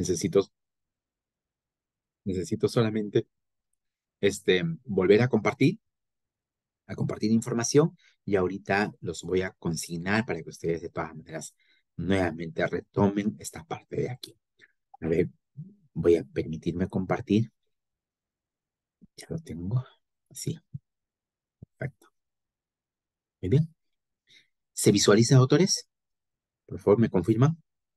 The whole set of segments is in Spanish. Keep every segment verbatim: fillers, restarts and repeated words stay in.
Necesito, necesito solamente este, volver a compartir, a compartir información y ahorita los voy a consignar para que ustedes de todas maneras nuevamente retomen esta parte de aquí. A ver, voy a permitirme compartir. Ya lo tengo. Sí, perfecto. Muy bien. ¿Se visualiza, autores? Por favor, ¿me confirman?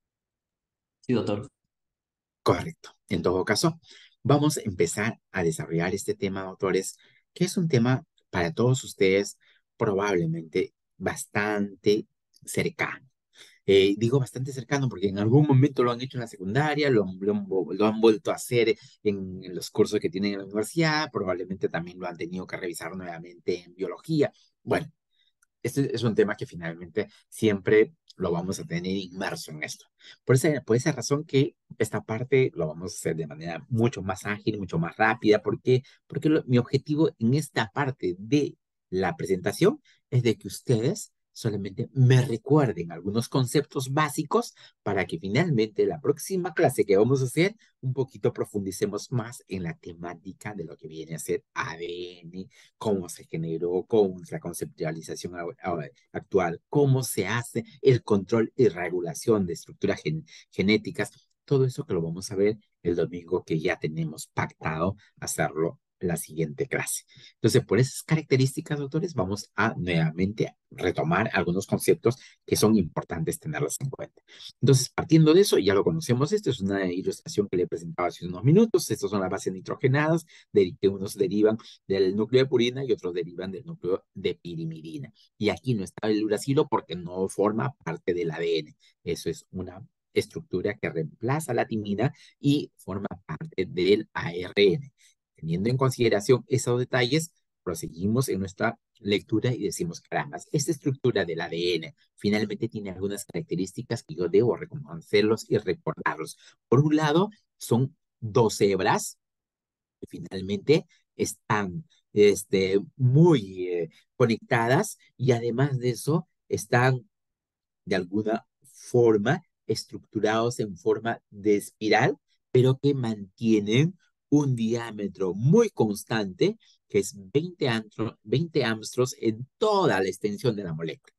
Sí, doctor. Correcto. En todo caso, vamos a empezar a desarrollar este tema, autores, que es un tema para todos ustedes probablemente bastante cercano. Eh, digo bastante cercano porque en algún momento lo han hecho en la secundaria, lo, han- lo han vo- lo han vuelto a hacer en, en los cursos que tienen en la universidad, probablemente también lo han tenido que revisar nuevamente en biología. Bueno, este es un tema que finalmente siempre lo vamos a tener inmerso en esto. Por esa, por esa razón que esta parte lo vamos a hacer de manera mucho más ágil, mucho más rápida, porque, porque lo- mi objetivo en esta parte de la presentación es de que ustedes solamente me recuerden algunos conceptos básicos para que finalmente la próxima clase que vamos a hacer un poquito profundicemos más en la temática de lo que viene a ser A D N, cómo se generó, cómo es la conceptualización a- a- actual, cómo se hace el control y regulación de estructuras gen- genéticas, todo eso que lo vamos a ver el domingo que ya tenemos pactado hacerlo la siguiente clase. Entonces, por esas características, doctores, vamos a nuevamente retomar algunos conceptos que son importantes tenerlos en cuenta. Entonces, partiendo de eso, ya lo conocemos, esto es una ilustración que le presentaba hace unos minutos, estas son las bases nitrogenadas, de que unos derivan del núcleo de purina y otros derivan del núcleo de pirimidina. Y aquí no está el uracilo porque no forma parte del A D N. Eso es una estructura que reemplaza la timina y forma parte del A R N. Teniendo en consideración esos detalles, proseguimos en nuestra lectura y decimos, caramba, esta estructura del A D N finalmente tiene algunas características que yo debo reconocerlos y recordarlos. Por un lado, son dos hebras que finalmente están este, muy eh, conectadas y además de eso están de alguna forma estructurados en forma de espiral, pero que mantienen un diámetro muy constante, que es veinte, antro, veinte angstros en toda la extensión de la molécula.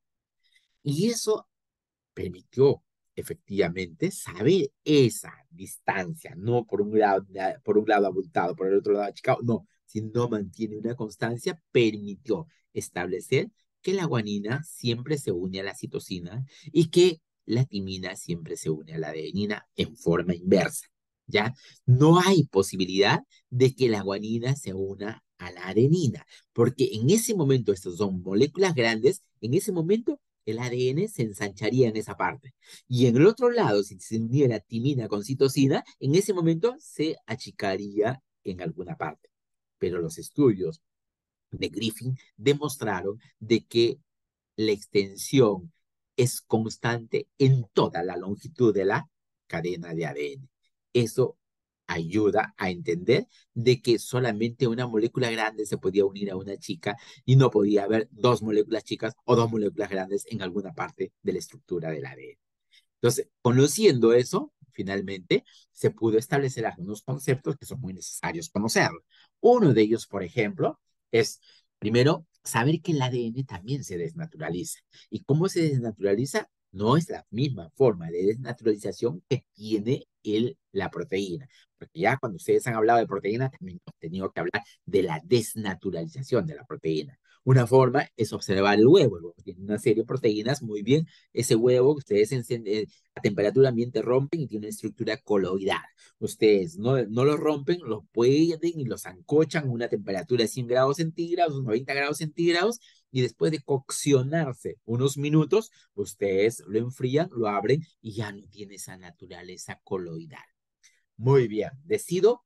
Y eso permitió efectivamente saber esa distancia, no por un lado, por un lado abultado, por el otro lado achicado, no, sino mantiene una constancia, permitió establecer que la guanina siempre se une a la citosina y que la timina siempre se une a la adenina en forma inversa. ¿Ya? No hay posibilidad de que la guanina se una a la adenina, porque en ese momento, estas son moléculas grandes, en ese momento el A D N se ensancharía en esa parte. Y en el otro lado, si se uniera timina con citosina, en ese momento se achicaría en alguna parte. Pero los estudios de Griffin demostraron de que la extensión es constante en toda la longitud de la cadena de A D N. Eso ayuda a entender de que solamente una molécula grande se podía unir a una chica y no podía haber dos moléculas chicas o dos moléculas grandes en alguna parte de la estructura del A D N. Entonces, conociendo eso, finalmente se pudo establecer algunos conceptos que son muy necesarios conocerlos. Uno de ellos, por ejemplo, es, primero, saber que el A D N también se desnaturaliza. ¿Y cómo se desnaturaliza? No es la misma forma de desnaturalización que tiene el, la proteína. Porque ya cuando ustedes han hablado de proteína, también hemos tenido que hablar de la desnaturalización de la proteína. Una forma es observar el huevo. El huevo tiene una serie de proteínas muy bien. Ese huevo que ustedes encenden, a temperatura ambiente rompen y tiene una estructura coloidal. Ustedes no, no lo rompen, lo pueden y los ancochan a una temperatura de cien grados centígrados, noventa grados centígrados, y después de coccionarse unos minutos, ustedes lo enfrían, lo abren y ya no tiene esa naturaleza coloidal. Muy bien, decido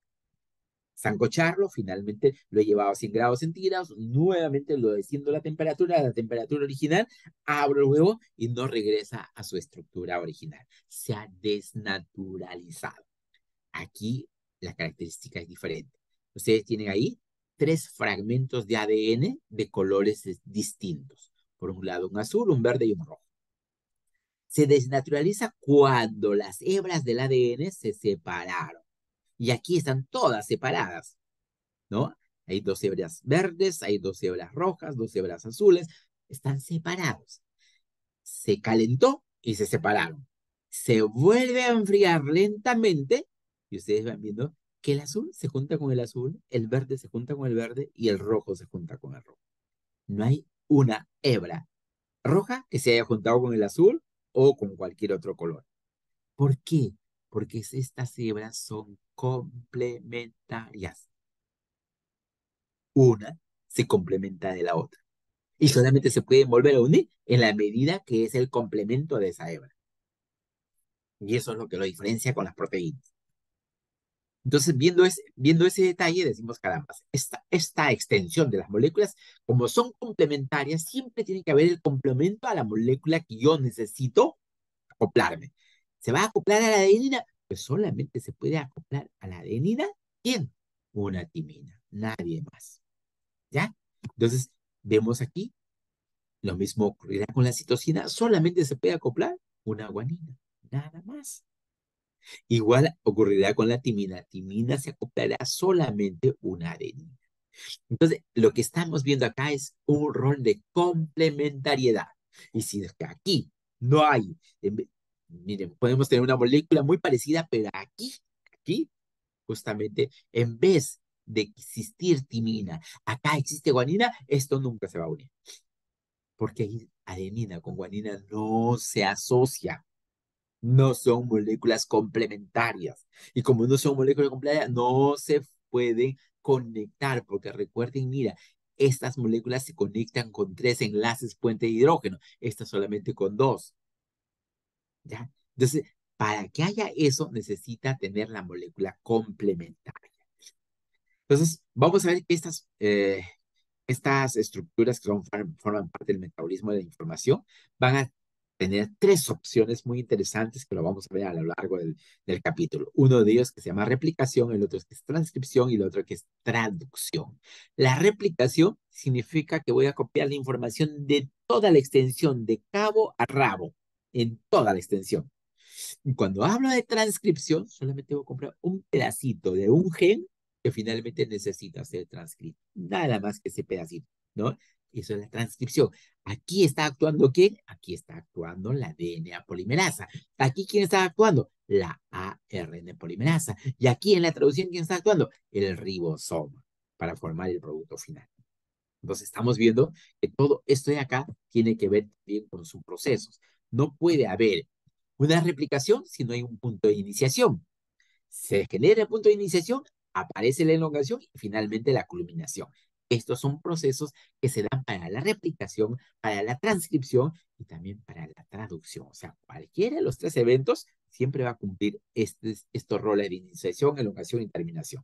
sancocharlo, finalmente lo he llevado a cien grados centígrados, nuevamente lo desciendo la temperatura, a la temperatura original, abro el huevo y no regresa a su estructura original. Se ha desnaturalizado. Aquí la característica es diferente. Ustedes tienen ahí tres fragmentos de A D N de colores distintos. Por un lado un azul, un verde y un rojo. Se desnaturaliza cuando las hebras del A D N se separaron. Y aquí están todas separadas, ¿no? Hay dos hebras verdes, hay dos hebras rojas, dos hebras azules, están separados. Se calentó y se separaron. Se vuelve a enfriar lentamente y ustedes van viendo que el azul se junta con el azul, el verde se junta con el verde y el rojo se junta con el rojo. No hay una hebra roja que se haya juntado con el azul o con cualquier otro color. ¿Por qué? Porque estas hebras son complementarias. Una se complementa de la otra. Y solamente se pueden volver a unir en la medida que es el complemento de esa hebra. Y eso es lo que lo diferencia con las proteínas. Entonces, viendo ese, viendo ese detalle, decimos, caramba, esta, esta extensión de las moléculas, como son complementarias, siempre tiene que haber el complemento a la molécula que yo necesito acoplarme. ¿Se va a acoplar a la adenina? Pues solamente se puede acoplar a la adenina. ¿Quién? Una timina, nadie más. ¿Ya? Entonces, vemos aquí, lo mismo ocurrirá con la citosina, solamente se puede acoplar una guanina, nada más. Igual ocurrirá con la timina. Timina se acoplará solamente una adenina. Entonces, lo que estamos viendo acá es un rol de complementariedad. Y si es que aquí no hay, en, miren, podemos tener una molécula muy parecida, pero aquí, aquí, justamente, en vez de existir timina, acá existe guanina, esto nunca se va a unir. Porque ahí adenina con guanina no se asocia. No son moléculas complementarias. Y como no son moléculas complementarias, no se pueden conectar, porque recuerden, mira, estas moléculas se conectan con tres enlaces puente de hidrógeno, estas solamente con dos. ¿Ya? Entonces, para que haya eso, necesita tener la molécula complementaria. Entonces, vamos a ver que estas, eh, estas estructuras que son, forman parte del metabolismo de la información van a tener tres opciones muy interesantes que lo vamos a ver a lo largo del, del capítulo. Uno de ellos que se llama replicación, el otro es que es transcripción y el otro que es traducción. La replicación significa que voy a copiar la información de toda la extensión, de cabo a rabo, en toda la extensión. Y cuando hablo de transcripción, solamente voy a comprar un pedacito de un gen que finalmente necesita ser transcrito. Nada más que ese pedacito, ¿no? Eso es la transcripción. Aquí está actuando ¿quién? Aquí está actuando la D N A polimerasa. Aquí ¿quién está actuando? La A R N polimerasa. Y aquí en la traducción ¿quién está actuando? El ribosoma para formar el producto final. Entonces estamos viendo que todo esto de acá tiene que ver también con sus procesos. No puede haber una replicación si no hay un punto de iniciación. Se genera el punto de iniciación, aparece la elongación y finalmente la culminación. Estos son procesos que se dan para la replicación, para la transcripción y también para la traducción. O sea, cualquiera de los tres eventos siempre va a cumplir estos, estos roles de iniciación, elongación y terminación.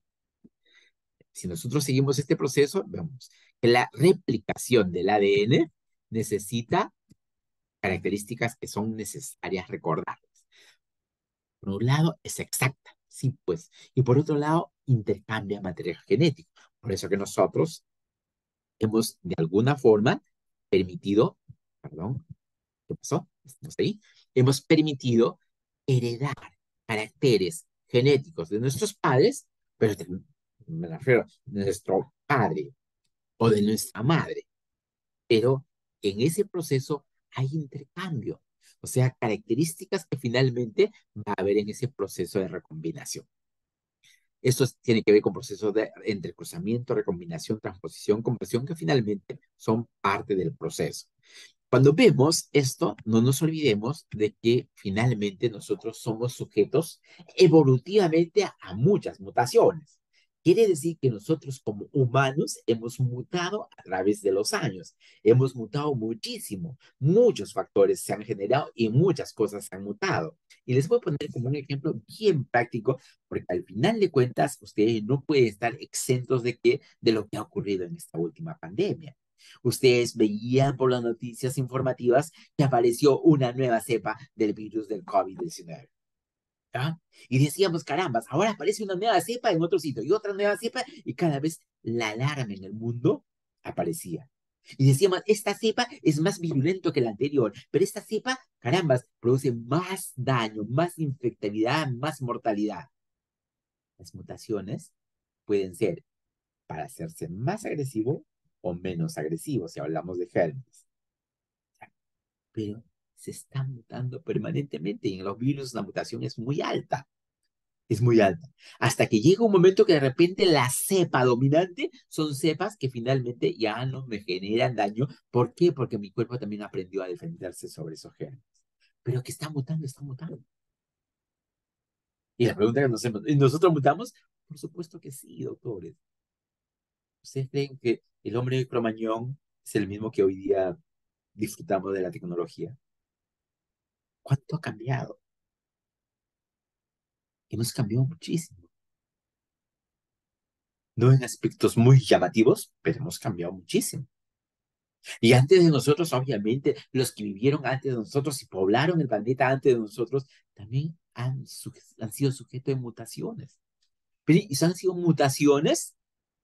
Si nosotros seguimos este proceso, vemos que la replicación del A D N necesita características que son necesarias recordar. Por un lado, es exacta, sí, pues. Y por otro lado, intercambia material genético. Por eso que nosotros hemos, de alguna forma, permitido, perdón, ¿qué pasó? Estamos ahí. Hemos permitido heredar caracteres genéticos de nuestros padres, pero de, me refiero de nuestro padre o de nuestra madre. Pero en ese proceso hay intercambio. O sea, características que finalmente va a haber en ese proceso de recombinación. Esto tiene que ver con procesos de entrecruzamiento, recombinación, transposición, conversión, que finalmente son parte del proceso. Cuando vemos esto, no nos olvidemos de que finalmente nosotros somos sujetos evolutivamente a, a muchas mutaciones. Quiere decir que nosotros como humanos hemos mutado a través de los años. Hemos mutado muchísimo. Muchos factores se han generado y muchas cosas se han mutado. Y les voy a poner como un ejemplo bien práctico, porque al final de cuentas ustedes no pueden estar exentos de, que, de lo que ha ocurrido en esta última pandemia. Ustedes veían por las noticias informativas que apareció una nueva cepa del virus del COVID diecinueve. ¿Ah? Y decíamos, carambas, ahora aparece una nueva cepa en otro sitio y otra nueva cepa, y cada vez la alarma en el mundo aparecía. Y decíamos, esta cepa es más virulento que la anterior, pero esta cepa caramba, produce más daño, más infectividad, más mortalidad. Las mutaciones pueden ser para hacerse más agresivo o menos agresivo, si hablamos de gérmenes. Pero se está mutando permanentemente y en los virus la mutación es muy alta. Es muy alta. Hasta que llega un momento que de repente la cepa dominante son cepas que finalmente ya no me generan daño. ¿Por qué? Porque mi cuerpo también aprendió a defenderse sobre esos gérmenes. Pero que está mutando, está mutando. Y la pregunta que nos hacemos, ¿y nosotros mutamos? Por supuesto que sí, doctores. ¿Ustedes creen que el hombre de Cromañón es el mismo que hoy día disfrutamos de la tecnología? ¿Cuánto ha cambiado? Hemos cambiado muchísimo. No en aspectos muy llamativos, pero hemos cambiado muchísimo. Y antes de nosotros, obviamente, los que vivieron antes de nosotros y poblaron el planeta antes de nosotros, también han, han sido sujetos de mutaciones. Pero, y son sido mutaciones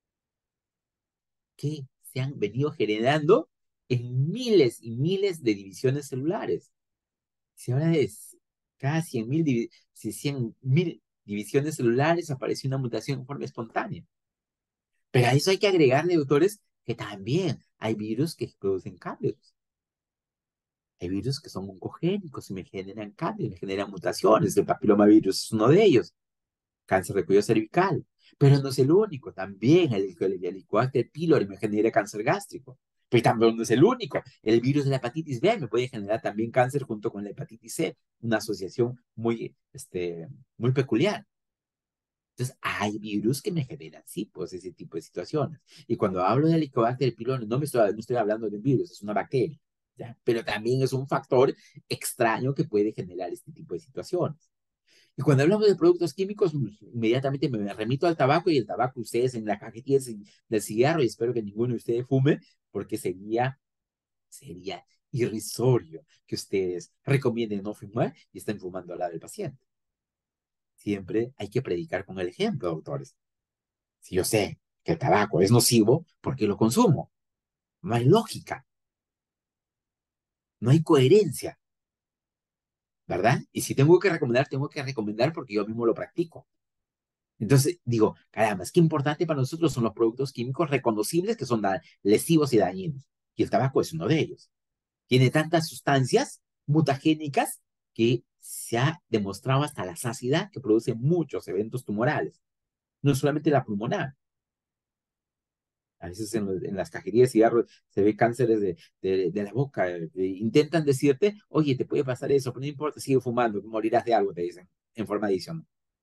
que se han venido generando en miles y miles de divisiones celulares. Si ahora es cada cien mil, si cien mil divisiones celulares aparece una mutación en forma espontánea. Pero a eso hay que agregarle, doctores, que también hay virus que producen cambios. Hay virus que son oncogénicos y me generan cambios, me generan mutaciones. El papilomavirus es uno de ellos, cáncer de cuello cervical. Pero no es el único, también el, el, el Helicobacter pylori me genera cáncer gástrico. Pero también no es el único. El virus de la hepatitis B me puede generar también cáncer junto con la hepatitis C, una asociación muy, este, muy peculiar. Entonces, hay virus que me generan, sí, pues ese tipo de situaciones. Y cuando hablo de Helicobacter pylori, no me estoy, no estoy hablando de un virus, es una bacteria, ¿ya? Pero también es un factor extraño que puede generar este tipo de situaciones. Y cuando hablamos de productos químicos, inmediatamente me remito al tabaco y el tabaco ustedes en la cajetilla del cigarro y espero que ninguno de ustedes fume porque sería, sería irrisorio que ustedes recomienden no fumar y estén fumando al lado del paciente. Siempre hay que predicar con el ejemplo, doctores. Si yo sé que el tabaco es nocivo, ¿por qué lo consumo? No hay lógica, no hay coherencia, ¿verdad? Y si tengo que recomendar, tengo que recomendar porque yo mismo lo practico. Entonces digo, caramba, es que importante para nosotros son los productos químicos reconocibles que son lesivos y dañinos. Y el tabaco es uno de ellos. Tiene tantas sustancias mutagénicas que se ha demostrado hasta la saciedad que produce muchos eventos tumorales, no solamente la pulmonar. A veces en, en las cajerías de cigarros se ve cánceres de, de, de la boca. Eh, intentan decirte, oye, te puede pasar eso, pero no importa, sigue fumando, morirás de algo, te dicen, en forma adicional.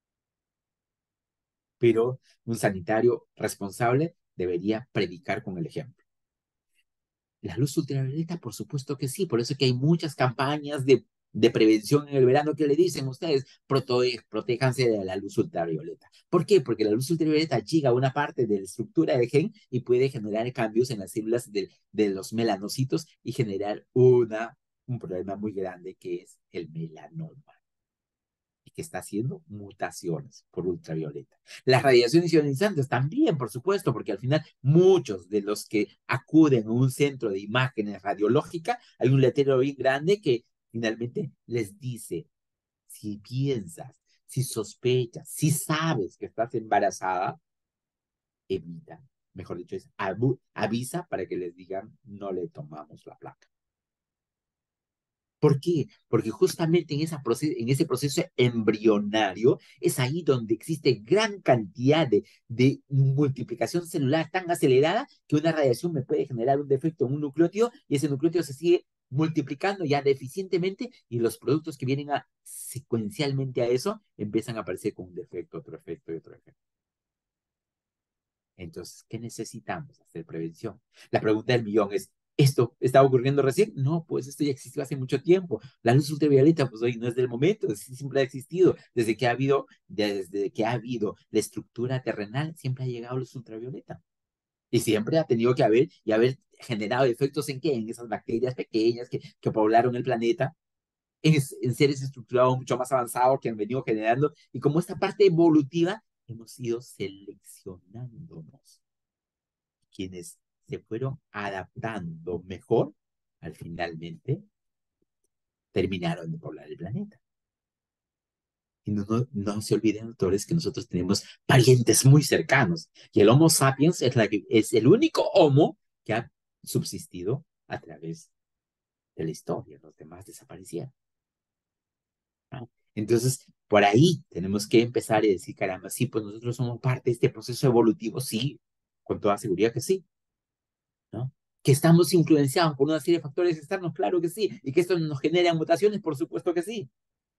Pero un sanitario responsable debería predicar con el ejemplo. La luz ultravioleta, por supuesto que sí, por eso es que hay muchas campañas de, de prevención en el verano que le dicen a ustedes, prote, protéjanse de la luz ultravioleta. ¿Por qué? Porque la luz ultravioleta llega a una parte de la estructura del gen y puede generar cambios en las células de, de los melanocitos y generar una, un problema muy grande que es el melanoma y que está haciendo mutaciones por ultravioleta. Las radiaciones ionizantes también, por supuesto, porque al final muchos de los que acuden a un centro de imágenes radiológicas, hay un letrero bien grande que finalmente les dice, si piensas, si sospechas, si sabes que estás embarazada, evita. Mejor dicho, es avisa para que les digan, no le tomamos la placa. ¿Por qué? Porque justamente en, esa proces en ese proceso embrionario es ahí donde existe gran cantidad de, de multiplicación celular tan acelerada que una radiación me puede generar un defecto en un nucleótido y ese nucleótido se sigue multiplicando ya deficientemente y los productos que vienen a, secuencialmente a eso empiezan a aparecer con un defecto, otro efecto y otro efecto. Entonces, ¿qué necesitamos? Hacer prevención. La pregunta del millón es, ¿esto está ocurriendo recién? No, pues esto ya existió hace mucho tiempo. La luz ultravioleta, pues hoy no es del momento, siempre ha existido. Desde que ha habido, desde que ha habido la estructura terrenal, siempre ha llegado luz ultravioleta. Y siempre ha tenido que haber y haber generado efectos en qué, en esas bacterias pequeñas que, que poblaron el planeta, en, en seres estructurados mucho más avanzados que han venido generando. Y como esta parte evolutiva, hemos ido seleccionándonos quienes se fueron adaptando mejor, al finalmente terminaron de poblar el planeta. Y no, no, no se olviden, doctores, que nosotros tenemos parientes muy cercanos. Y el Homo sapiens es, la que, es el único Homo que ha subsistido a través de la historia. Los demás desaparecieron. ¿No? Entonces, por ahí tenemos que empezar y decir, caramba, sí, pues nosotros somos parte de este proceso evolutivo, sí, con toda seguridad que sí, ¿no? Que estamos influenciados por una serie de factores externos, claro que sí, y que esto nos genera mutaciones, por supuesto que sí,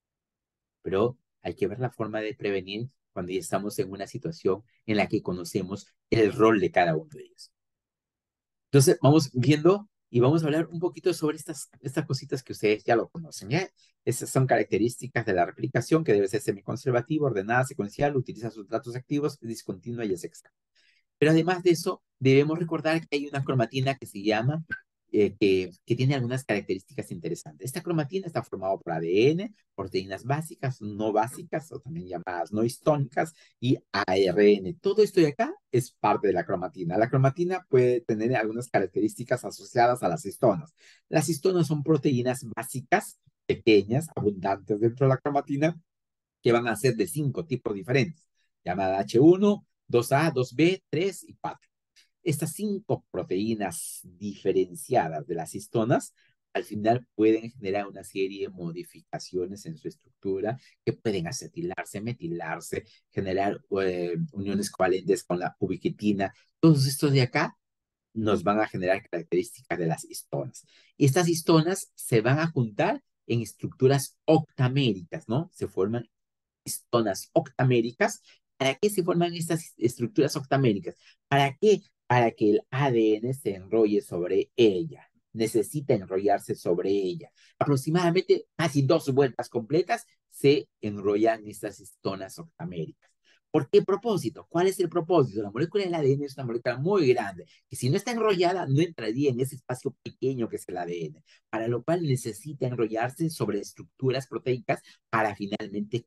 pero hay que ver la forma de prevenir cuando ya estamos en una situación en la que conocemos el rol de cada uno de ellos. Entonces, vamos viendo y vamos a hablar un poquito sobre estas, estas cositas que ustedes ya lo conocen, ¿ya? Estas son características de la replicación que debe ser semiconservativa, ordenada, secuencial, utiliza sus datos activos, discontinua y es exacta. Pero además de eso, debemos recordar que hay una cromatina que se llama, eh, que, que tiene algunas características interesantes. Esta cromatina está formada por A D N, proteínas básicas, no básicas, o también llamadas no histónicas, y A R N. Todo esto de acá es parte de la cromatina. La cromatina puede tener algunas características asociadas a las histonas. Las histonas son proteínas básicas, pequeñas, abundantes dentro de la cromatina, que van a ser de cinco tipos diferentes, llamada H uno, dos A, dos B, tres y cuatro. Estas cinco proteínas diferenciadas de las histonas al final pueden generar una serie de modificaciones en su estructura que pueden acetilarse, metilarse, generar eh, uniones covalentes con la ubiquitina. Todos estos de acá nos van a generar características de las histonas. Estas histonas se van a juntar en estructuras octaméricas, ¿no? Se forman histonas octaméricas. ¿Para qué se forman estas estructuras octaméricas? ¿Para qué? Para que el A D N se enrolle sobre ella. Necesita enrollarse sobre ella. Aproximadamente casi dos vueltas completas se enrollan estas histonas octaméricas. ¿Por qué propósito? ¿Cuál es el propósito? La molécula del A D N es una molécula muy grande, que si no está enrollada, no entraría en ese espacio pequeño que es el A D N, para lo cual necesita enrollarse sobre estructuras proteicas para finalmente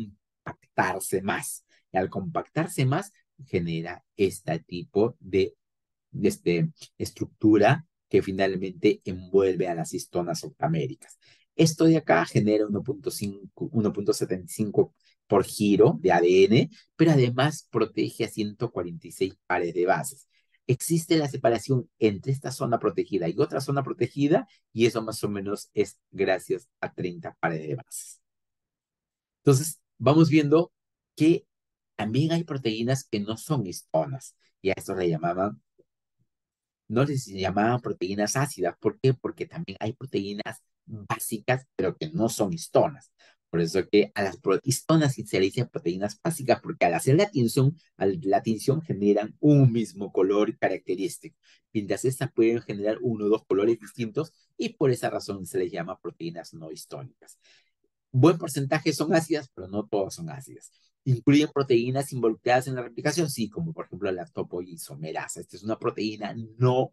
compactarse más. Y al compactarse más, genera este tipo de, de este, estructura que finalmente envuelve a las histonas octaméricas. Esto de acá genera uno punto setenta y cinco por giro de A D N, pero además protege a ciento cuarenta y seis pares de bases. Existe la separación entre esta zona protegida y otra zona protegida, y eso más o menos es gracias a treinta pares de bases. Entonces, vamos viendo que también hay proteínas que no son histonas, y a esto le llamaban, no les llamaban proteínas ácidas. ¿Por qué? Porque también hay proteínas básicas, pero que no son histonas. Por eso que a las histonas se le dicen proteínas básicas, porque al hacer la tinción, al, la tinción generan un mismo color característico, mientras estas pueden generar uno o dos colores distintos, y por esa razón se les llama proteínas no histónicas. Buen porcentaje son ácidas, pero no todas son ácidas. ¿Incluyen proteínas involucradas en la replicación? Sí, como por ejemplo la topoisomerasa. Esta es una proteína no,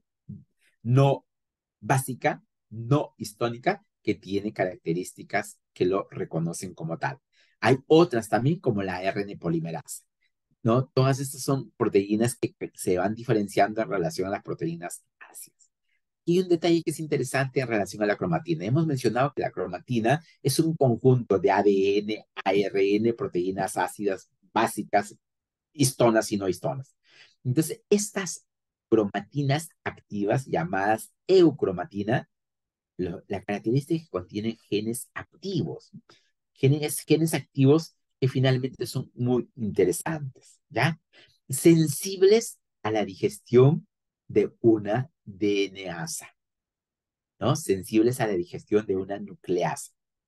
no básica, no histónica, que tiene características que lo reconocen como tal. Hay otras también, como la R N polimerasa, ¿no? Todas estas son proteínas que se van diferenciando en relación a las proteínas ácidas. Y un detalle que es interesante en relación a la cromatina. Hemos mencionado que la cromatina es un conjunto de A D N, A R N, proteínas ácidas básicas, histonas y no histonas. Entonces, estas cromatinas activas, llamadas eucromatina, lo, la característica es que contienen genes activos. Genes, genes activos que finalmente son muy interesantes, ¿ya? Sensibles a la digestión de una D N A sa, ¿no? Sensibles a la digestión de una nucleasa.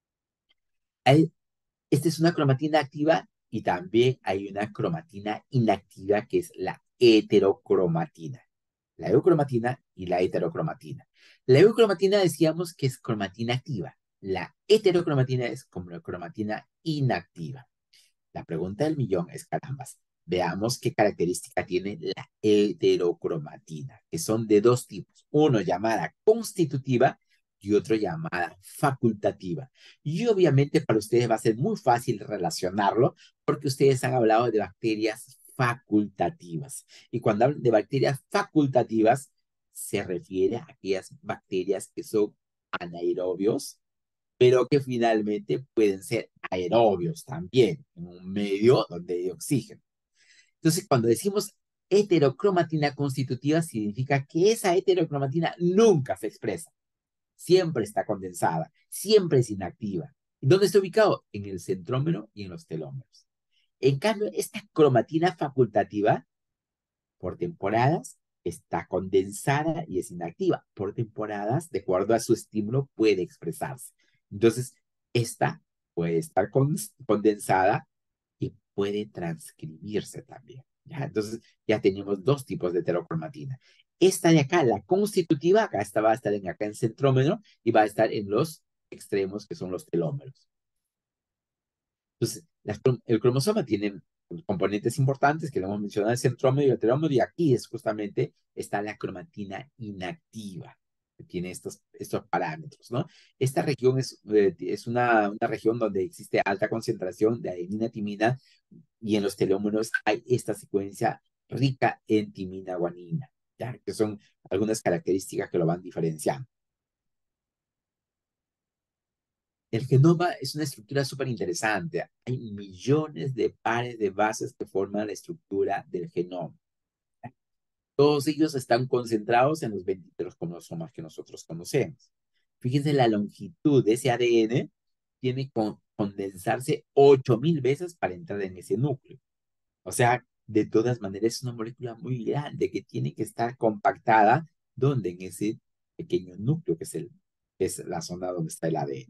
Hay, esta es una cromatina activa, y también hay una cromatina inactiva que es la heterocromatina. La eucromatina y la heterocromatina. La eucromatina decíamos que es cromatina activa. La heterocromatina es como cromatina inactiva. La pregunta del millón es, carambas, veamos qué característica tiene la heterocromatina, que son de dos tipos, uno llamada constitutiva y otro llamada facultativa. Y obviamente para ustedes va a ser muy fácil relacionarlo, porque ustedes han hablado de bacterias facultativas. Y cuando hablan de bacterias facultativas, se refiere a aquellas bacterias que son anaerobios, pero que finalmente pueden ser aerobios también, en un medio donde hay oxígeno. Entonces, cuando decimos heterocromatina constitutiva, significa que esa heterocromatina nunca se expresa, siempre está condensada, siempre es inactiva. ¿Dónde está ubicado? En el centrómero y en los telómeros. En cambio, esta cromatina facultativa, por temporadas, está condensada y es inactiva. Por temporadas, de acuerdo a su estímulo, puede expresarse. Entonces, esta puede estar con, condensada y puede transcribirse también. ¿Ya? Entonces, ya tenemos dos tipos de heterocromatina. Esta de acá, la constitutiva, acá esta va a estar en, acá en centrómero y va a estar en los extremos, que son los telómeros. Entonces, las, el cromosoma tiene componentes importantes que lo hemos mencionado, el centrómero y el telómero, y aquí es justamente está la cromatina inactiva, que tiene estos, estos parámetros, ¿no? Esta región es, eh, es una, una región donde existe alta concentración de adenina, timina, y en los telómeros hay esta secuencia rica en timina guanina, ¿ya? Que son algunas características que lo van diferenciando. El genoma es una estructura súper interesante. Hay millones de pares de bases que forman la estructura del genoma. Todos ellos están concentrados en los veintitrés cromosomas que nosotros conocemos. Fíjense la longitud de ese A D N, tiene que condensarse ocho mil veces para entrar en ese núcleo. O sea, de todas maneras es una molécula muy grande que tiene que estar compactada, donde en ese pequeño núcleo que es, el, que es la zona donde está el A D N.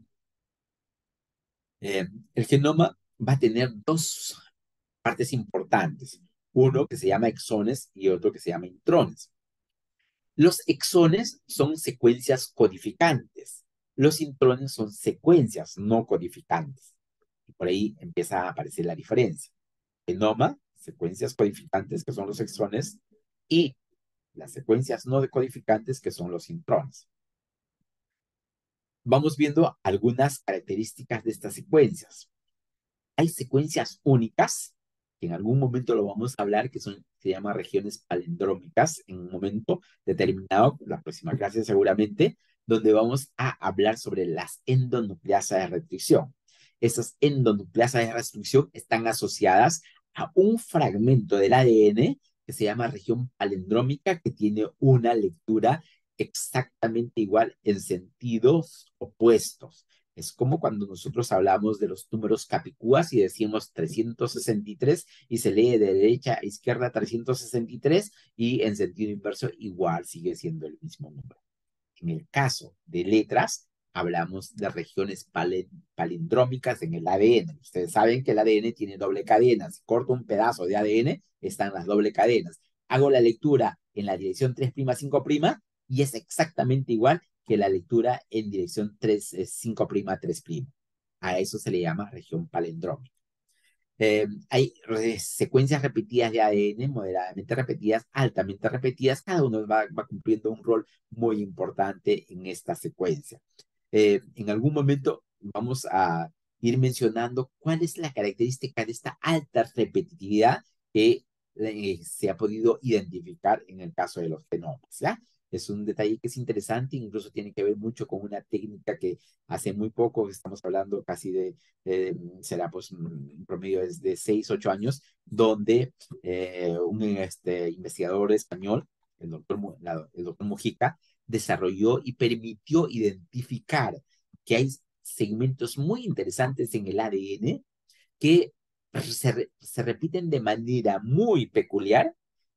Eh, el genoma va a tener dos partes importantes, uno que se llama exones y otro que se llama intrones. Los exones son secuencias codificantes, los intrones son secuencias no codificantes. Y por ahí empieza a aparecer la diferencia. Genoma, secuencias codificantes que son los exones, y las secuencias no codificantes que son los intrones. Vamos viendo algunas características de estas secuencias. Hay secuencias únicas, que en algún momento lo vamos a hablar, que son, se llaman regiones palindrómicas, en un momento determinado, la próxima clase seguramente, donde vamos a hablar sobre las endonucleasas de restricción. Esas endonucleasas de restricción están asociadas a un fragmento del A D N que se llama región palindrómica, que tiene una lectura exactamente igual en sentidos opuestos. Es como cuando nosotros hablamos de los números capicúas y decimos trescientos sesenta y tres y se lee de derecha a izquierda trescientos sesenta y tres y en sentido inverso igual sigue siendo el mismo número. En el caso de letras, hablamos de regiones palindrómicas en el A D N. Ustedes saben que el A D N tiene doble cadena. Si corto un pedazo de A D N, están las doble cadenas. Hago la lectura en la dirección tres' cinco' y es exactamente igual que la lectura en dirección tres, cinco', tres'. A eso se le llama región palindrómica. Eh, hay re secuencias repetidas de A D N, moderadamente repetidas, altamente repetidas. Cada uno va, va cumpliendo un rol muy importante en esta secuencia. Eh, en algún momento vamos a ir mencionando cuál es la característica de esta alta repetitividad que eh, se ha podido identificar en el caso de los genomas, ¿ya? Es un detalle que es interesante, incluso tiene que ver mucho con una técnica que hace muy poco, estamos hablando casi de, de será pues un promedio de seis, ocho años, donde eh, un este, investigador español, el doctor, la, el doctor Mujica, desarrolló y permitió identificar que hay segmentos muy interesantes en el A D N que se, se repiten de manera muy peculiar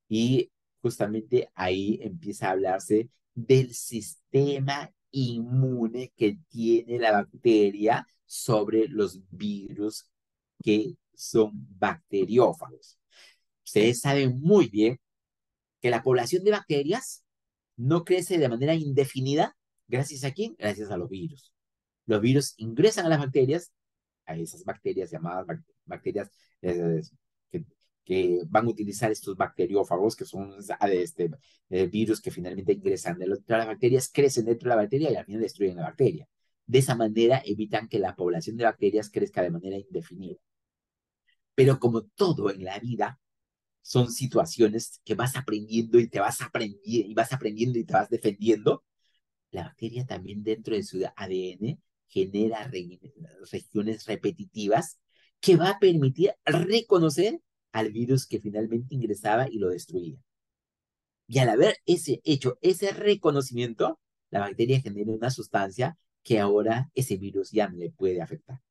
y justamente ahí empieza a hablarse del sistema inmune que tiene la bacteria sobre los virus que son bacteriófagos. Ustedes saben muy bien que la población de bacterias no crece de manera indefinida. ¿Gracias a quién? Gracias a los virus. Los virus ingresan a las bacterias, a esas bacterias llamadas bacterias eh, que, que, van a utilizar estos bacteriófagos, que son este, eh, virus que finalmente ingresan dentro de las bacterias, crecen dentro de la bacteria y al final destruyen la bacteria. De esa manera evitan que la población de bacterias crezca de manera indefinida. Pero como todo en la vida, son situaciones que vas aprendiendo y te vas aprendiendo y vas aprendiendo y te vas defendiendo. La bacteria también dentro de su A D N genera re- regiones repetitivas que va a permitir reconocer al virus que finalmente ingresaba y lo destruía. Y al haber ese, hecho ese reconocimiento, la bacteria genera una sustancia que ahora ese virus ya no le puede afectar.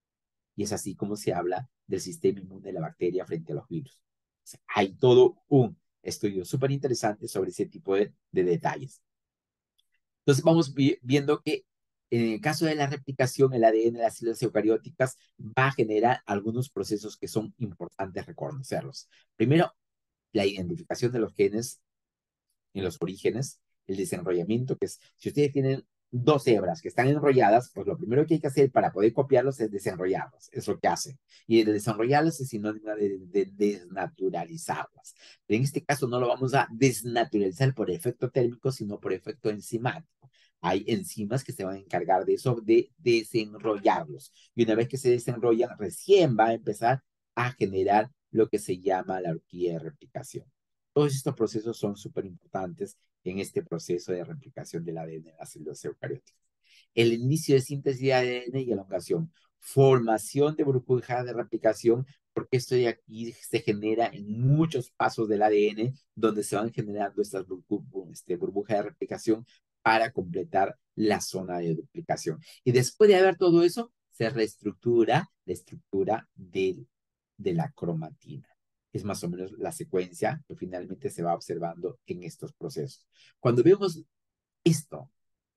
Y es así como se habla del sistema inmune de la bacteria frente a los virus. O sea, hay todo un estudio súper interesante sobre ese tipo de, de detalles. Entonces vamos vi viendo que en el caso de la replicación, el A D N de las células eucarióticas va a generar algunos procesos que son importantes reconocerlos. Primero, la identificación de los genes en los orígenes, el desenrollamiento, que es, si ustedes tienen dos hebras que están enrolladas, pues lo primero que hay que hacer para poder copiarlos es desenrollarlas, es lo que hacen. Y el desenrollarlas es sinónimo de, de, de desnaturalizarlas. Pero en este caso no lo vamos a desnaturalizar por efecto térmico, sino por efecto enzimático. Hay enzimas que se van a encargar de eso, de desenrollarlos. Y una vez que se desenrollan, recién va a empezar a generar lo que se llama la horquilla de replicación. Todos estos procesos son súper importantes en este proceso de replicación del A D N en las células eucarióticas. El inicio de síntesis de A D N y elongación. Formación de burbujas de replicación, porque esto de aquí se genera en muchos pasos del A D N, donde se van generando estas burbu este, burbujas de replicación para completar la zona de duplicación. Y después de haber todo eso, se reestructura la estructura de, de la cromatina. Es más o menos la secuencia que finalmente se va observando en estos procesos. Cuando vemos esto,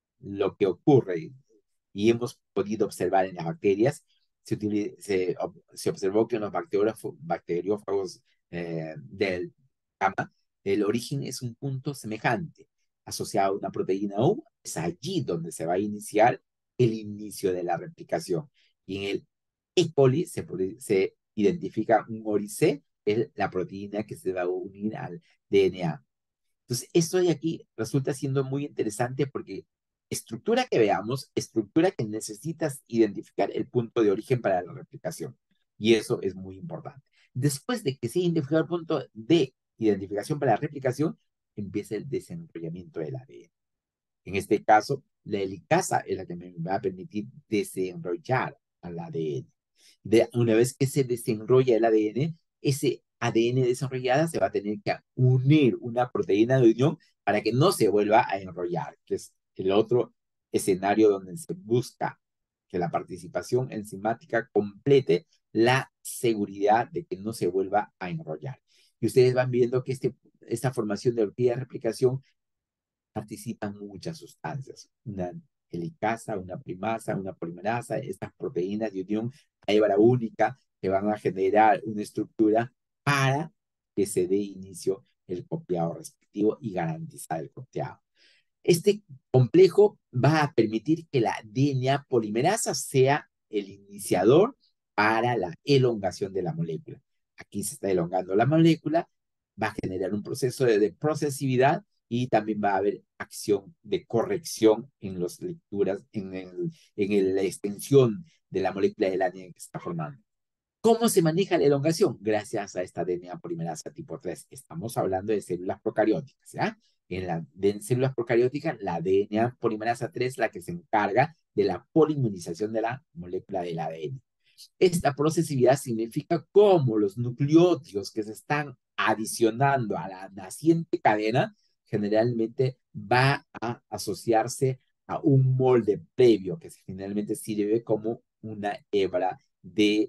lo que ocurre y hemos podido observar en las bacterias, se, se, se observó que en los bacteriófagos, bacteriófagos eh, del gamma, el origen es un punto semejante, asociado a una proteína U, es allí donde se va a iniciar el inicio de la replicación. Y en el E. coli se, se identifica un ORIC, es la proteína que se va a unir al D N A. Entonces, esto de aquí resulta siendo muy interesante porque estructura que veamos, estructura que necesitas identificar el punto de origen para la replicación. Y eso es muy importante. Después de que se identifica el punto de identificación para la replicación, empieza el desenrollamiento del A D N. En este caso, la helicasa es la que me va a permitir desenrollar al A D N. De, una vez que se desenrolla el A D N, ese A D N desarrollada se va a tener que unir una proteína de unión para que no se vuelva a enrollar, que es el otro escenario donde se busca que la participación enzimática complete la seguridad de que no se vuelva a enrollar. Y ustedes van viendo que este, esta formación de horquilla de replicación participan muchas sustancias, una helicasa, una primasa, una polimerasa, estas proteínas de unión a hebra única que van a generar una estructura para que se dé inicio el copiado respectivo y garantizar el copiado. Este complejo va a permitir que la D N A polimerasa sea el iniciador para la elongación de la molécula. Aquí se está elongando la molécula, va a generar un proceso de, de procesividad y también va a haber acción de corrección en las lecturas, en, el, en el, la extensión de la molécula del A D N que se está formando. ¿Cómo se maneja la elongación? Gracias a esta D N A polimerasa tipo tres. Estamos hablando de células procarióticas, ¿ya? En las células procarióticas, la D N A polimerasa tres es la que se encarga de la polimerización de la molécula del A D N. Esta procesividad significa cómo los nucleótidos que se están adicionando a la naciente cadena generalmente va a asociarse a un molde previo que finalmente sirve como una hebra de,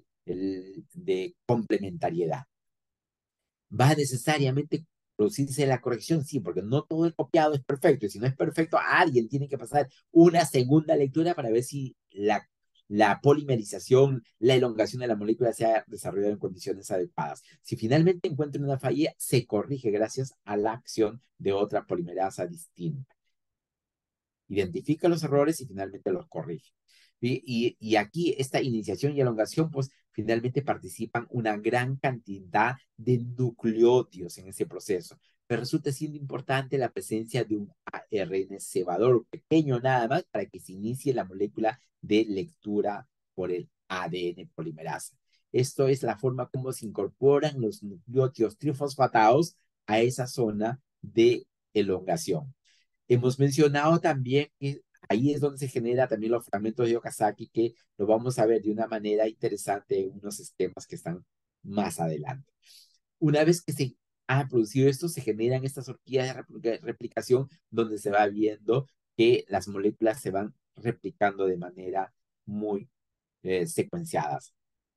de complementariedad. ¿Va necesariamente producirse la corrección? Sí, porque no todo el copiado es perfecto, y si no es perfecto, alguien tiene que pasar una segunda lectura para ver si la, la polimerización, la elongación de la molécula se ha desarrollado en condiciones adecuadas. Si finalmente encuentra una falla, se corrige gracias a la acción de otra polimerasa distinta. Identifica los errores y finalmente los corrige. Y, y, y aquí esta iniciación y elongación, pues finalmente participan una gran cantidad de nucleótidos en ese proceso. Pero resulta siendo importante la presencia de un A R N cebador pequeño nada más para que se inicie la molécula de lectura por el A D N polimerasa. Esto es la forma como se incorporan los nucleótidos trifosfatados a esa zona de elongación. Hemos mencionado también que ahí es donde se genera también los fragmentos de Okazaki, que lo vamos a ver de una manera interesante en unos esquemas que están más adelante. Una vez que se ha producido esto, se generan estas horquillas de replicación donde se va viendo que las moléculas se van replicando de manera muy eh, secuenciadas.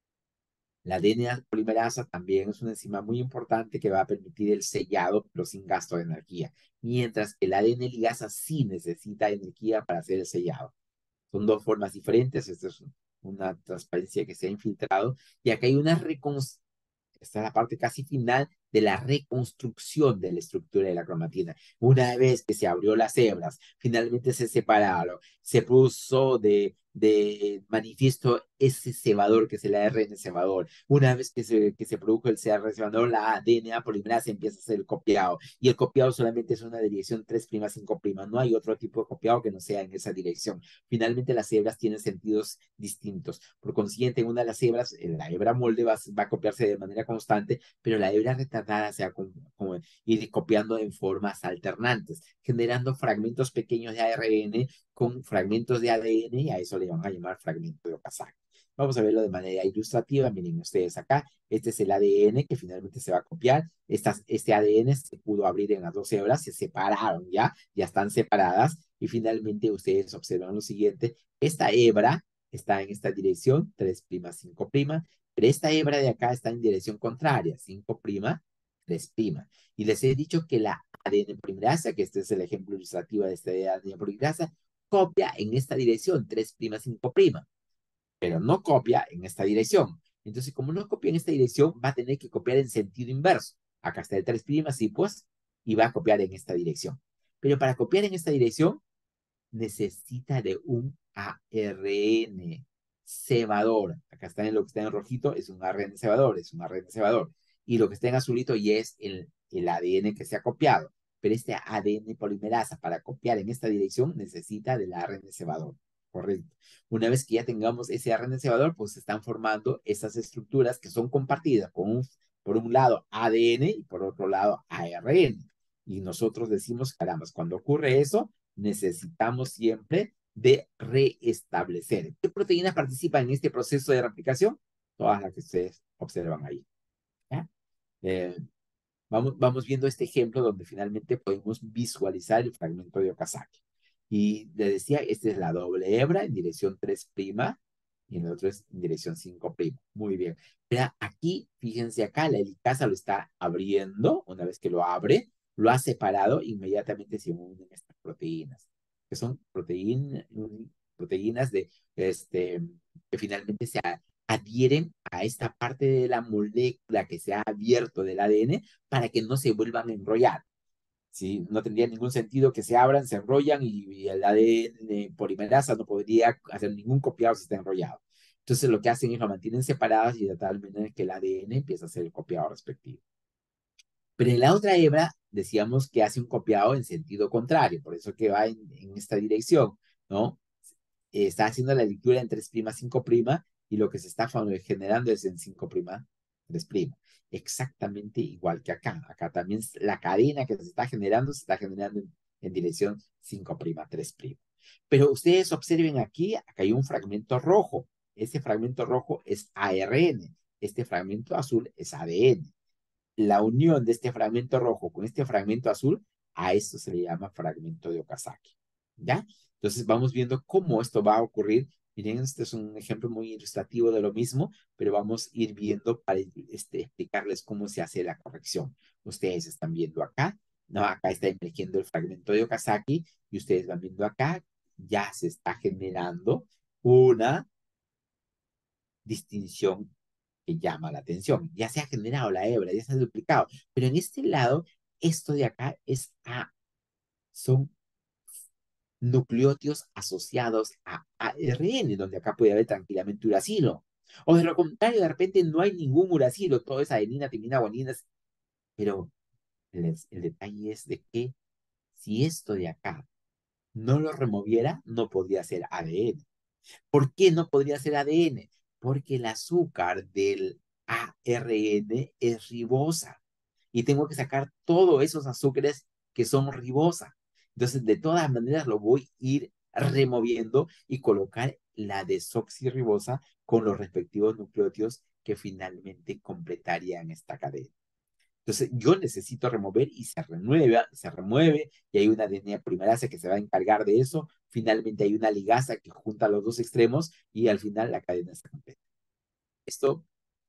La A D N polimerasa también es una enzima muy importante que va a permitir el sellado, pero sin gasto de energía, mientras que la A D N ligasa sí necesita energía para hacer el sellado. Son dos formas diferentes, esta es una transparencia que se ha infiltrado, y acá hay una reconstrucción. Esta es la parte casi final de la reconstrucción de la estructura de la cromatina. Una vez que se abrió las hebras, finalmente se separaron, se puso de, de manifiesto ese cebador que es el A R N cebador. Una vez que se, que se produjo el A R N cebador, la A D N polimerasa empieza a hacer el copiado. Y el copiado solamente es una dirección tres' cinco'. No hay otro tipo de copiado que no sea en esa dirección. Finalmente las hebras tienen sentidos distintos. Por consiguiente, en una de las hebras, la hebra molde va, va a copiarse de manera constante, pero la hebra retardada se va a como, como ir copiando en formas alternantes, generando fragmentos pequeños de A R N con fragmentos de A D N, y a eso le van a llamar fragmento de Okazaki. Vamos a verlo de manera ilustrativa. Miren ustedes acá, este es el A D N que finalmente se va a copiar. Estas, este A D N se pudo abrir en las dos hebras, se separaron ya, ya están separadas, y finalmente ustedes observan lo siguiente: esta hebra está en esta dirección, tres', cinco', pero esta hebra de acá está en dirección contraria, cinco', tres'. Y les he dicho que la A D N polimerasa, que este es el ejemplo ilustrativo de esta A D N polimerasa, copia en esta dirección, tres', cinco', pero no copia en esta dirección. Entonces, como no copia en esta dirección, va a tener que copiar en sentido inverso. Acá está el tres', sí, pues, y va a copiar en esta dirección. Pero para copiar en esta dirección, necesita de un A R N cebador. Acá está en lo que está en rojito, es un A R N cebador, es un A R N cebador. Y lo que está en azulito ya es el, el A D N que se ha copiado. Pero este A D N polimerasa, para copiar en esta dirección, necesita del A R N cebador. Correcto. Una vez que ya tengamos ese A R N cebador, pues se están formando esas estructuras que son compartidas con un, por un lado A D N y por otro lado A R N. Y nosotros decimos, caramba, cuando ocurre eso, necesitamos siempre de reestablecer. ¿Qué proteínas participan en este proceso de replicación? Todas las que ustedes observan ahí. ¿Ya? Eh, vamos, vamos viendo este ejemplo donde finalmente podemos visualizar el fragmento de Okazaki. Y le decía, esta es la doble hebra en dirección tres' y en el otro es en dirección cinco'. Muy bien. Pero aquí, fíjense acá, la helicasa lo está abriendo. Una vez que lo abre, lo ha separado, inmediatamente se unen estas proteínas, que son proteín, proteínas de, este, que finalmente se adhieren a esta parte de la molécula que se ha abierto del A D N para que no se vuelvan a enrollar. ¿Sí? No tendría ningún sentido que se abran, se enrollan, y, y el A D N polimerasa no podría hacer ningún copiado si está enrollado. Entonces lo que hacen es lo mantienen separadas, y de tal manera que el A D N empieza a hacer el copiado respectivo. Pero en la otra hebra decíamos que hace un copiado en sentido contrario, por eso que va en, en esta dirección, ¿no? Eh, está haciendo la lectura en tres', cinco', y lo que se está generando es en cinco', tres'. Exactamente igual que acá. Acá también la cadena que se está generando se está generando en, en dirección cinco', tres'. Pero ustedes observen aquí, acá hay un fragmento rojo. Este fragmento rojo es A R N. Este fragmento azul es A D N. La unión de este fragmento rojo con este fragmento azul, a esto se le llama fragmento de Okazaki. ¿Ya? Entonces vamos viendo cómo esto va a ocurrir. Miren, este es un ejemplo muy ilustrativo de lo mismo, pero vamos a ir viendo para este, explicarles cómo se hace la corrección. Ustedes están viendo acá, no, acá está emergiendo el fragmento de Okazaki, y ustedes van viendo acá, ya se está generando una distinción que llama la atención. Ya se ha generado la hebra, ya se ha duplicado, pero en este lado, esto de acá es A, son nucleótidos asociados a A R N, donde acá puede haber tranquilamente uracilo. O de lo contrario, de repente no hay ningún uracilo, todo es adenina, timina, guanina, pero el, el detalle es de que si esto de acá no lo removiera, no podría ser A D N. ¿Por qué no podría ser A D N? Porque el azúcar del A R N es ribosa, y tengo que sacar todos esos azúcares que son ribosa. Entonces, de todas maneras, lo voy a ir removiendo y colocar la desoxirribosa con los respectivos nucleótidos que finalmente completarían esta cadena. Entonces, yo necesito remover y se renueva, se remueve, y hay una A D N polimerasa que se va a encargar de eso. Finalmente hay una ligasa que junta los dos extremos y al final la cadena está completa. Esto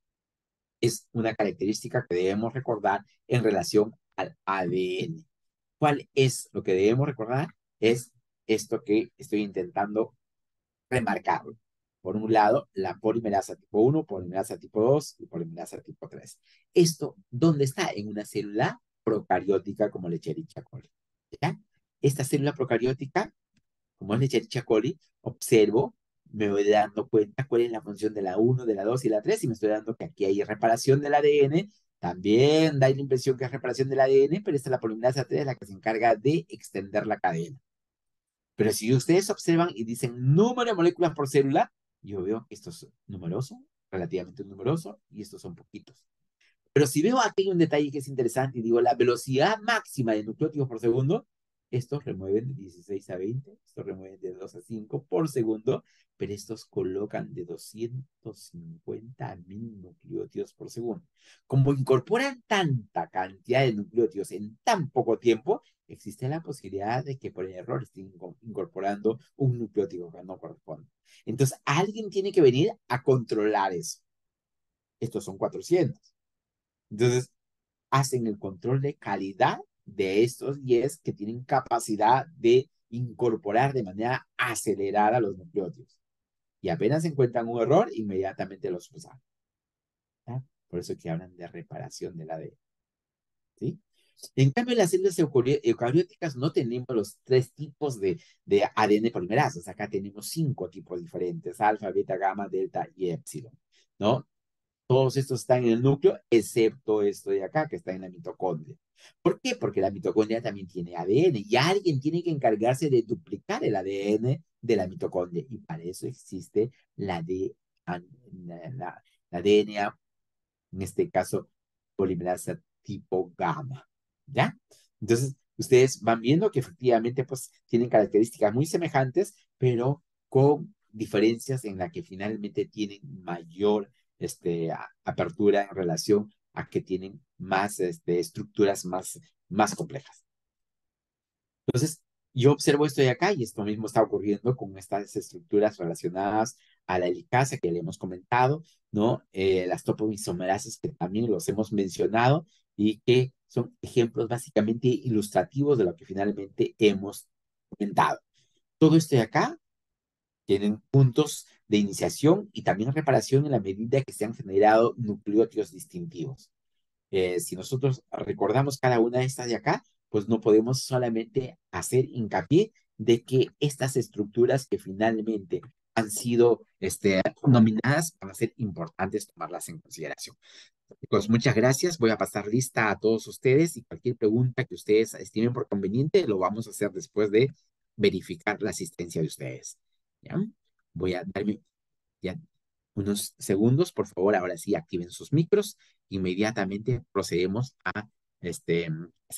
es una característica que debemos recordar en relación al A D N. ¿Cuál es lo que debemos recordar? Es esto que estoy intentando remarcar. Por un lado, la polimerasa tipo uno, polimerasa tipo dos y polimerasa tipo tres. ¿Esto dónde está? En una célula procariótica como Escherichia coli. ¿Ya? Esta célula procariótica, como es Escherichia coli, observo, me voy dando cuenta cuál es la función de la uno, de la dos y la tres, y me estoy dando que aquí hay reparación del A D N. También da la impresión que es reparación del A D N, pero esta es la polimerasa tres la que se encarga de extender la cadena. Pero si ustedes observan y dicen número de moléculas por célula, yo veo que esto es numeroso, relativamente numeroso, y estos son poquitos. Pero si veo aquí un detalle que es interesante y digo la velocidad máxima de nucleótidos por segundo, estos remueven de dieciséis a veinte, estos remueven de dos a cinco por segundo, pero estos colocan de doscientos cincuenta a mil nucleótidos por segundo. Como incorporan tanta cantidad de nucleótidos en tan poco tiempo, existe la posibilidad de que por error estén incorporando un nucleótido que no corresponde. Entonces, alguien tiene que venir a controlar eso. Estos son cuatrocientos. Entonces, hacen el control de calidad de estos diez que tienen capacidad de incorporar de manera acelerada los nucleótidos. Y apenas encuentran un error, inmediatamente los usan. ¿Ya? Por eso que hablan de reparación del A D N. ¿Sí? En cambio, en las células eucarióticas no tenemos los tres tipos de, de A D N polimerasas. Acá tenemos cinco tipos diferentes: alfa, beta, gamma, delta y epsilon. ¿No? Todos estos están en el núcleo, excepto esto de acá, que está en la mitocondria. ¿Por qué? Porque la mitocondria también tiene A D N y alguien tiene que encargarse de duplicar el A D N de la mitocondria. Y para eso existe la, D, la, la, la D N A, en este caso, polimerasa tipo gamma. ¿Ya? Entonces, ustedes van viendo que efectivamente pues, tienen características muy semejantes, pero con diferencias en la que finalmente tienen mayor este, a, apertura en relación a que tienen más este, estructuras más, más complejas. Entonces, yo observo esto de acá y esto mismo está ocurriendo con estas estructuras relacionadas a la helicasa que le hemos comentado, ¿no? Eh, las topoisomerasas que también los hemos mencionado y que son ejemplos básicamente ilustrativos de lo que finalmente hemos comentado. Todo esto de acá tienen puntos de iniciación y también reparación en la medida que se han generado nucleótidos distintivos. Eh, si nosotros recordamos cada una de estas de acá, pues no podemos solamente hacer hincapié de que estas estructuras que finalmente han sido este, nominadas van a ser importantes tomarlas en consideración. Pues muchas gracias. Voy a pasar lista a todos ustedes y cualquier pregunta que ustedes estimen por conveniente lo vamos a hacer después de verificar la asistencia de ustedes. ¿Ya? Voy a darme ya unos segundos, por favor. Ahora sí, activen sus micros. Inmediatamente procedemos a este,